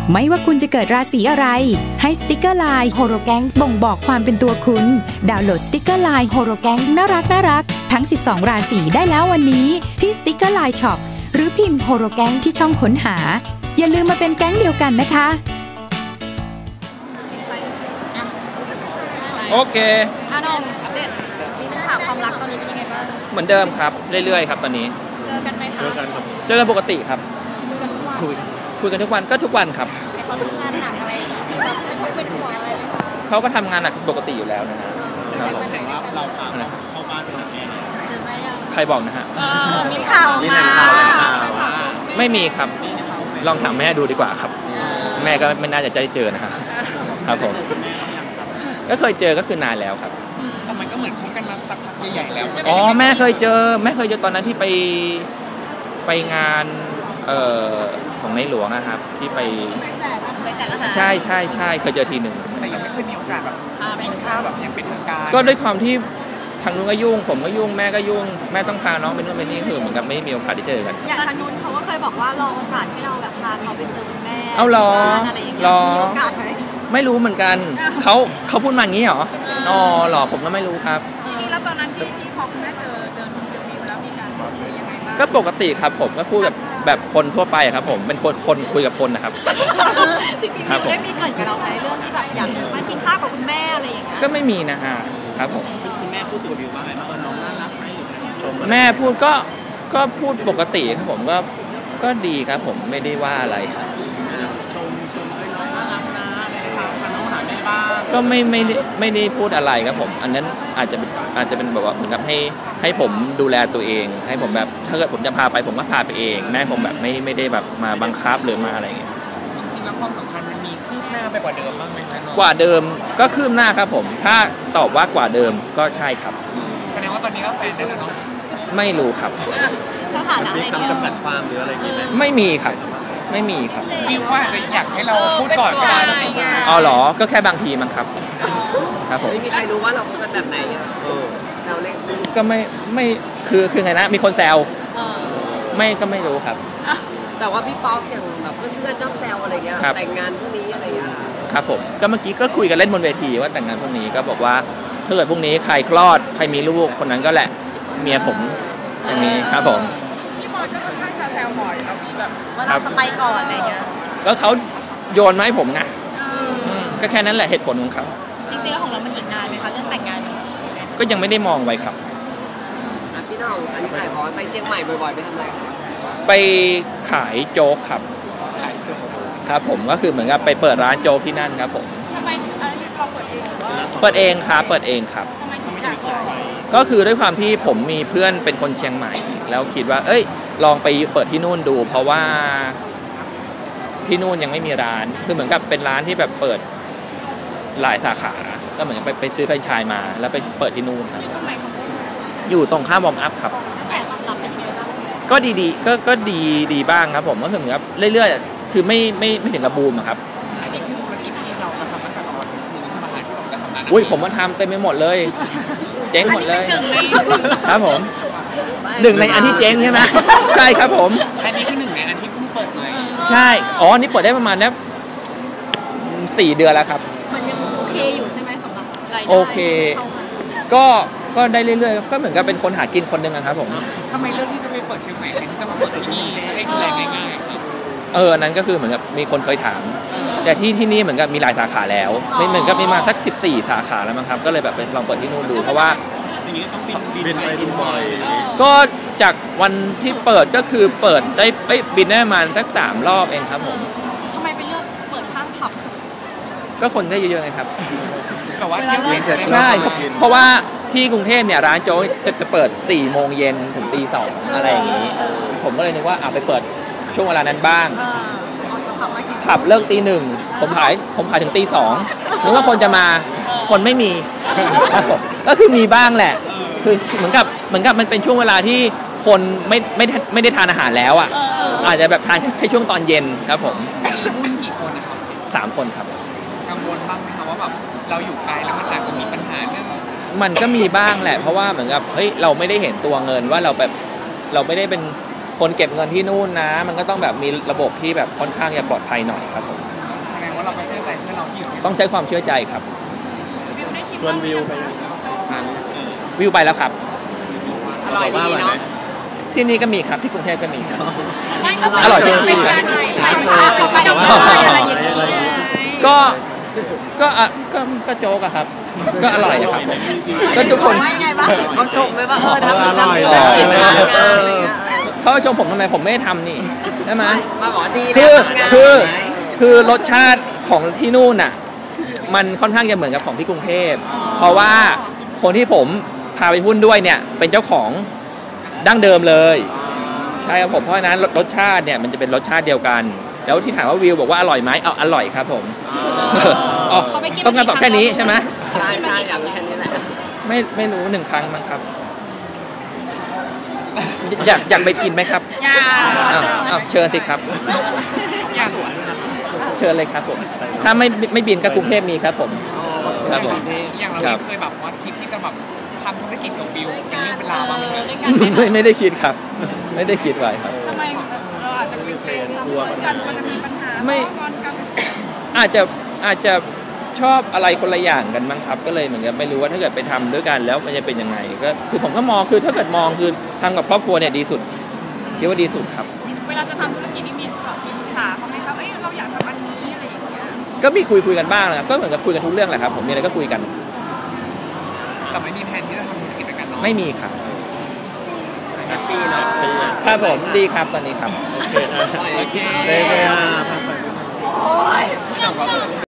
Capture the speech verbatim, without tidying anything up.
ไม่ว่าคุณจะเกิดราศีอะไรให้สติกเกอร์ไลน์โฮโรแกงบ่งบอกความเป็นตัวคุณดาวน์โหลดสติกเกอร์ไลน์โฮโรแกงน่ารักน่ารักทั้งสิบสองราศีได้แล้ววันนี้ที่สติกเกอร์ไลน์ช็อปหรือพิมพ์โฮโรแกงที่ช่องค้นหาอย่าลืมมาเป็นแก๊งเดียวกันนะคะโอเคอานนท์อัปเดตนิดนึงค่ะความรักตอนนี้เป็นยังไงบ้างเหมือนเดิมครับเรื่อยๆครับตอนนี้เจอกันไหมคะเจอกันครับเจอกันปกติครับคุยคุยกันทุกวันก็ทุกวันครับแต่เขาทำงานหนักอะไรแบบเป็นห่วงอะไรไหมคะเขาก็ทำงานหนักปกติอยู่แล้วนะฮะครับผมเราพาเข้าบ้านเป็นแม่เจอไหมยังใครบอกนะฮะมีข่าวมาไม่มีครับลองถามแม่ดูดีกว่าครับแม่ก็ไม่น่าจะได้เจอนะฮะครับผมก็เคยเจอก็คือนานแล้วครับแต่มันก็เหมือนคบกันมาสักพักใหญ่ๆแล้วอ๋อแม่เคยเจอแม่เคยเจอตอนนั้นที่ไปไปงานเอ่อของในหลวงนะครับที่ไปใช่ใช่ใช่เคยเจอทีหนึ่งแต่ยังไม่เคยมีโอกาสแบบกินข้าวแบบยังเป็นทางการก็ด้วยความที่ทางนู้นก็ยุ่งผมก็ยุ่งแม่ก็ยุ่งแม่ต้องพาน้องไปนู่นไปนี่คือเหมือนกับไม่มีโอกาสได้เจอกันอย่างทางนู้นเขาก็เคยบอกว่ารอโอกาสให้เราแบบพาเขาไปเจอคุณแม่เอารอรอมีโอกาสไหมไม่รู้เหมือนกันเขาเขาพูดมาอย่างนี้เหรออ๋อหรอผมก็ไม่รู้ครับจริงๆแล้วตอนนั้นที่ที่พอคุณแม่เจอเจอนุ่มเจอมิวแล้วมีการคุยยังไงบ้างก็ปกติครับผมก็พูดแบบแบบคนทั่วไปครับผมเป็นคนคนคุยกับคนนะครับจริงๆมิวได้มีเกิดกับเราไหมเรื่องที่แบบอยากมากินข้าวกับคุณแม่อะไรอย่างเงี้ยก็ไม่มีนะฮะครับผมคุณแม่พูดตัวมิวว่าไงบ้างน้องน่ารักไหมหรือแม่พูดก็ก็พูดปกติครับผมก็ก็ดีครับผมไม่ได้ว่าอะไรครับชมชมให้น้องน่ารักนะพาพาน้องหาแม่บ้างก็ไม่ไม่ได้ไม่ได้พูดอะไรครับผมอันนั้นอาจจะอาจจะเป็นแบบว่าเหมือนกับให้ให้ผมดูแลตัวเองให้ผมแบบถ้าเกิดผมจะพาไปผมก็พาไปเองแม่คงแบบไม่ไม่ได้แบบมาบังคับหรือมาอะไรอย่างเงี้ยจริงๆแล้วความสัมพันธ์มันมีคืบหน้าไปกว่าเดิมบ้างไหมคะน้องกว่าเดิมก็คืบหน้าครับผมถ้าตอบว่ากว่าเดิมก็ใช่ครับแสดงว่าตอนนี้ก็แฟนได้แล้วเนาะไม่รู้ครับสถานะอะไรมีคำจำกัดความหรืออะไรอย่างเงี้ยไม่มีครับไม่มีครับพี่ว่าจะอยากให้เราพูดก่อนก็ได้อ๋อเหรอก็แค่บางทีมั้งครับครับผมไม่มีใครรู้ว่าเราคุยกันแบบไหนเราเล่นก็ไม่ไม่คือคือไงนะมีคนแซวไม่ก็ไม่รู้ครับแต่ว่าพี่ป๊อกอย่างแบบเพื่อนๆชอบแซวอะไรเงี้ยแต่งงานพรุ่งนี้อะไรเงี้ยครับผมก็เมื่อกี้ก็คุยกันเล่นบนเวทีว่าแต่งงานพรุ่งนี้ก็บอกว่าถ้าเกิดพรุ่งนี้ใครคลอดใครมีลูกคนนั้นก็แหละเมียผมอย่างนี้ครับผมพี่บอยก็ค่อนข้างจะแซวบ่อยแล้วมีแบบว่าเราจะไปก่อนอะไรเงี้ยก็เขาโยนมาให้ผมไงก็แค่นั้นแหละเหตุผลของเขาจริงๆแล้วของเรามันอีกนานไหมคะเรื่องแต่งงานก็ยังไม่ได้มองไว้ครับพี่น้องอันนี้ขายของไปเชียงใหม่บ่อยๆไปทำอะไรครับไปขายโจ๊กครับขายโจ๊กครับผมก็คือเหมือนกับไปเปิดร้านโจ๊กที่นั่นครับผมทำไมเราเปิดเองหรือว่าเปิดเองครับเปิดเองครับทำไมถึงอยากเปิดก็คือด้วยความที่ผมมีเพื่อนเป็นคนเชียงใหม่แล้วคิดว่าเอ้ยลองไปเปิดที่นู่นดูเพราะว่าที่นู่นยังไม่มีร้านคือเหมือนกับเป็นร้านที่แบบเปิดหลายสาขาก็เหมือนกับไปไปซื้อแฟรนไชส์มาแล้วไปเปิดที่นู่นครับอยู่ตรงข้ามวอร์มอัพครับแต่ตอบรับเป็นไงบ้างก็ดีๆก็ก็ดีดีบ้างครับผมก็คือเหมือนกับเรื่อยๆคือไม่ไม่ไม่ถึงกับบูมครับอันนี้คือธุรกิจที่เราทำตั้งแต่ก่อนมือสมัยที่เราจะทำงานอุ้ยผมมาทำเต็มไปหมดเลยเจ๊งหมดเลยครับผมหนึ่งในอันที่เจ๊งใช่ไหมใช่ครับผมอันนี้คือหนึ่งในอันที่เพิ่งเปิดเลยใช่อ๋อนี่เปิดได้ประมาณนี้สี่เดือนแล้วครับมันยังโอเคอยู่ใช่ไหมสำหรับรายได้โอเคก็ก็ได้เรื่อยๆก็เหมือนกับเป็นคนหากินคนหนึ่งครับผมทำไมเลือกที่จะไปเปิดเชียงใหม่ที่จะมาเปิดที่นี่ได้ดูแลง่ายๆครับเออนั้นก็คือเหมือนกับมีคนเคยถามแต่ที่ที่นี่เหมือนกับมีหลายสาขาแล้วไม่เหมือนกับมีมาสักสิบสี่สาขาแล้วมั้งครับก็เลยแบบไปลองเปิดที่นู่นดูเพราะว่าอย่างนี้ต้องบินบินไปบินบ่อยก็จากวันที่เปิดก็คือเปิดได้บินได้ประมาณสักสามรอบเองครับผมทำไมไปเลือกเปิดข้างผับก็คนได้เยอะๆไงครับแต่ว่าเที่ยวบินเสร็จใช่เพราะว่าที่กรุงเทพเนี่ยร้านโจ๊กจะเปิดสี่โมงเย็นถึงตีสองอะไรอย่างนี้ผมก็เลยนึกว่าเอาไปเปิดช่วงเวลานั้นบ้างผับเลิกตีหนึ่งผมขายผมขายถึงตีสองนึกว่าคนจะมาคนไม่มีก็คือมีบ้างแหละคือเหมือนกับเหมือนกับมันเป็นช่วงเวลาที่คนไม่ไม่ไม่ได้ทานอาหารแล้วอ่ะอาจจะแบบทานแค่ช่วงตอนเย็นครับผมรุ่นกี่คนนะครับสามคนครับกังวลบ้างไหมครับว่าแบบเราอยู่ไกลแล้วมันอาจจะมีปัญหาเรื่องมันก็มีบ้างแหละเพราะว่าเหมือนกับเฮ้ยเราไม่ได้เห็นตัวเงินว่าเราแบบเราไม่ได้เป็นคนเก็บเงินที่นู่นนะมันก็ต้องแบบมีระบบที่แบบค่อนข้างจะปลอดภัยหน่อยครับผมว่าเราก็เชื่อใจเพื่อนเราที่อยู่ที่ต้องใช้ความเชื่อใจครับชวนวิวไปทานวิวไปแล้วครับอร่อยดีเนาะที่นี่ก็มีครับที่กรุงเทพก็มีครับออร่อยทุกที่เลเลยยก็ก็อ่ะก็ก็โจ๊กอะครับ ก็อร่อยนะครับผมก็ทุกคนเขาชมไหมว่าเออเอทำออร่อยทำเลยทำงานอะไรเงี้ยเขาชมผมทำไมผมไม่ได้ทำนี่ใช่ไหมมาบอกดีคือทำงานคือคือรสชาติของที่นู่นน่ะมันค่อนข้างจะเหมือนกับของที่กรุงเทพเพราะว่าคนที่ผมพาไปหุ้นด้วยเนี่ยเป็นเจ้าของดั้งเดิมเลยใช่ครับผมเพราะฉะนั้นรสชาติเนี่ยมันจะเป็นรสชาติเดียวกัน แล้วที่ถามว่าวิวบอกว่าอร่อยไหมเอาอร่อยครับผมอ๋อต้องการตอบแค่นี้ใช่ไหมใช่ใช่อย่างแค่นี้แหละไม่ไม่รู้หนึ่งครั้งมั้งครับ อยากอยากไปกินไหมครับอยากอ้าวอ้าวเชิญสิครับอยากหัวด้วยนะเชิญเลยครับผมถ้าไม่ไม่บินก็กรุงเทพมีครับผมครับผมอย่างเราครับเคยแบบว่าคิดที่จะแบบทำธุรกิจกับวิวเป็นเรื่องเป็นราวบ้างไหมด้วยกันไม่ไม่ได้คิดครับ ไม่ได้คิดไว้ครับทำไมเราอาจจะเป็นกลัวกันมันจะมีปัญหาไม่งอนกันอาจจะอาจจะชอบอะไรคนละอย่างกันมั้งครับ ก็เลยเหมือนกับไม่รู้ว่าถ้าเกิดไปทำด้วยกันแล้วมันจะเป็นยังไงก็คือผมก็มองคือถ้าเกิดมองคือทำกับครอบครัวเนี่ยดีสุดคิดว่าดีสุดครับเวลาจะทำธุรกิจนี่มีแบบมีปรึกษาเขาไหมครับเอ้ยเราอยากทำอันนี้อะไรอย่างเงี้ยก็มีคุยคุยกันบ้างนะครับก็เหมือนกับคุยกันทุกเรื่องแหละครับผมมีอะไรก็คุยกันแต่ไม่มีแผนที่จะทำธุรกิจด้วยกันเนาะไม่มีครับแฮปปี้เนาะครับผมดีครับตอนนี้ครับโอเคนะโอเคเลยเลยอ่ะพักไป